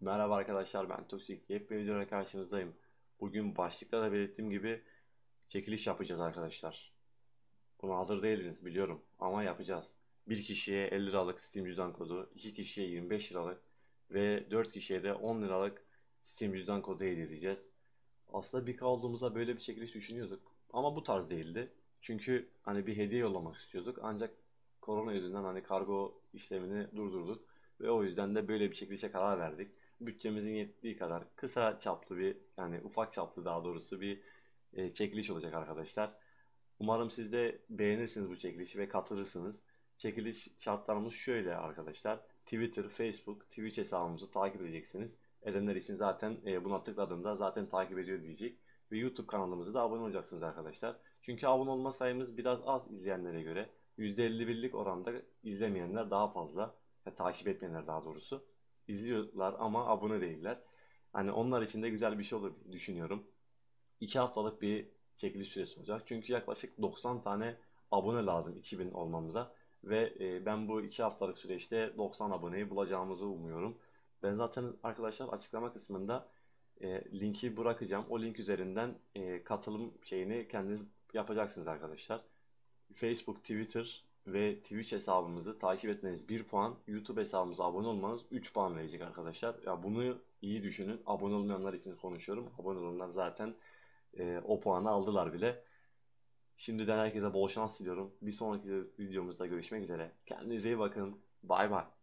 Merhaba arkadaşlar, ben Toksik. Yepyeni videoyla karşınızdayım. Bugün başlıkta da belirttiğim gibi çekiliş yapacağız arkadaşlar. Buna hazır değildiniz biliyorum ama yapacağız. Bir kişiye 50 liralık Steam cüzdan kodu, 2 kişiye 25 liralık ve 4 kişiye de 10 liralık Steam cüzdan kodu hediye edeceğiz. Aslında bir olduğumuzda böyle bir çekiliş düşünüyorduk ama bu tarz değildi. Çünkü hani bir hediye yollamak istiyorduk ancak korona yüzünden hani kargo işlemini durdurduk ve o yüzden de böyle bir çekilişe karar verdik. Bütçemizin yettiği kadar kısa çaplı bir yani ufak çaplı daha doğrusu bir çekiliş olacak arkadaşlar. Umarım siz de beğenirsiniz bu çekilişi ve katılırsınız. Çekiliş şartlarımız şöyle arkadaşlar. Twitter, Facebook, Twitch hesabımızı takip edeceksiniz. Edenler için zaten buna tıkladığında zaten takip ediyor diyecek. Ve YouTube kanalımıza da abone olacaksınız arkadaşlar. Çünkü abone olma sayımız biraz az izleyenlere göre. %51'lik oranda izlemeyenler daha fazla. Takip etmeyenler daha doğrusu. İzliyorlar ama abone değiller. Hani onlar için de güzel bir şey olur diye düşünüyorum. 2 haftalık bir çekiliş süresi olacak. Çünkü yaklaşık 90 tane abone lazım 2000 olmamıza. Ve ben bu 2 haftalık süreçte 90 aboneyi bulacağımızı umuyorum. Ben zaten arkadaşlar açıklama kısmında linki bırakacağım. O link üzerinden katılım şeyini kendiniz yapacaksınız arkadaşlar. Facebook, Twitter ve Twitch hesabımızı takip etmeniz 1 puan, YouTube hesabımıza abone olmanız 3 puan verecek arkadaşlar. Ya bunu iyi düşünün. Abone olmayanlar için konuşuyorum. Abone olanlar zaten o puanı aldılar bile. Şimdiden herkese bol şans diliyorum. Bir sonraki videomuzda görüşmek üzere. Kendinize iyi bakın. Bay bay.